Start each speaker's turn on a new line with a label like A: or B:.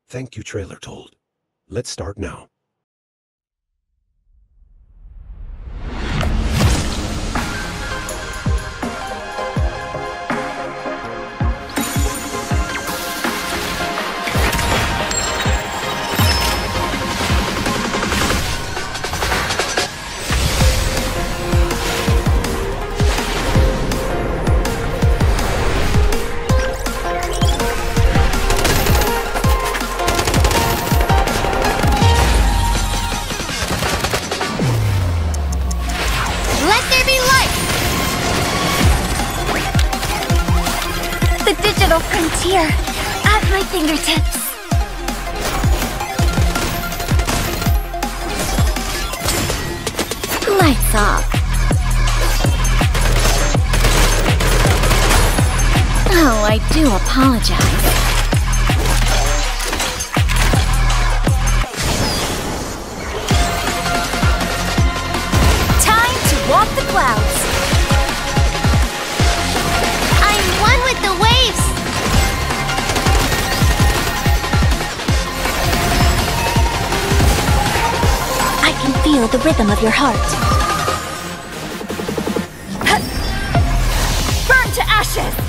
A: Thank you, Trailer Told. Let's start now.
B: The digital frontier at my fingertips. Lights off. Oh, I do apologize. Time to walk the clouds. I'm one with the waves. I can feel the rhythm of your heart. Burn to ashes!